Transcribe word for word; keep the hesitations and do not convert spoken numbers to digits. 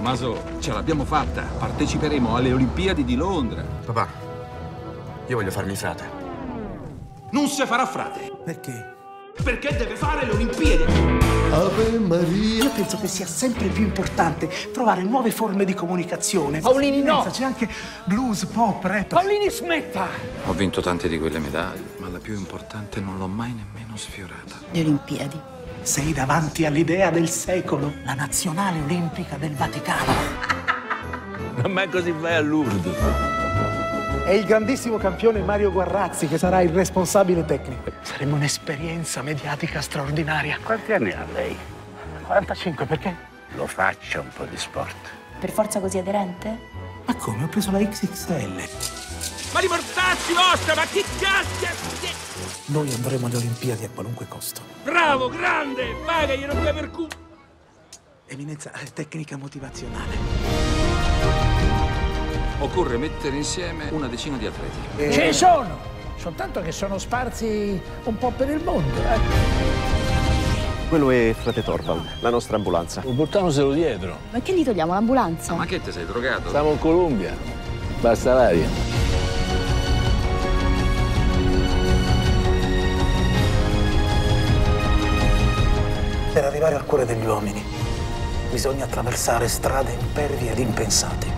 Tommaso, ce l'abbiamo fatta. Parteciperemo alle Olimpiadi di Londra. Papà, io voglio farmi frate. Non si farà frate. Perché? Perché deve fare le Olimpiadi. Ave Maria. Io penso che sia sempre più importante trovare nuove forme di comunicazione. Paolini, no! C'è anche blues, pop, rap. Paolini, smetta! Ho vinto tante di quelle medaglie, ma la più importante non l'ho mai nemmeno sfiorata. Le Olimpiadi. Sei davanti all'idea del secolo. La nazionale olimpica del Vaticano. Non mai così vai a Lourdes. È il grandissimo campione Mario Guarrazzi che sarà il responsabile tecnico. Saremo un'esperienza mediatica straordinaria. Quanti anni ha lei? quarantacinque, perché? Lo faccia un po' di sport. Per forza così aderente? Ma come? Ho preso la X X L. Ma di mortacci vostra, ma che cazzo! Noi andremo alle Olimpiadi a qualunque costo. Bravo, grande! Pagaglielo due per culo! Eminenza, tecnica motivazionale. Occorre mettere insieme una decina di atleti. E... Ce ne sono! Soltanto che sono sparsi un po' per il mondo, eh. Quello è frate Torvald, la nostra ambulanza. Portamoselo dietro. Ma che gli togliamo l'ambulanza? Ma che te sei drogato? Siamo in Colombia. Basta l'aria. Per arrivare al cuore degli uomini bisogna attraversare strade impervie ed impensate.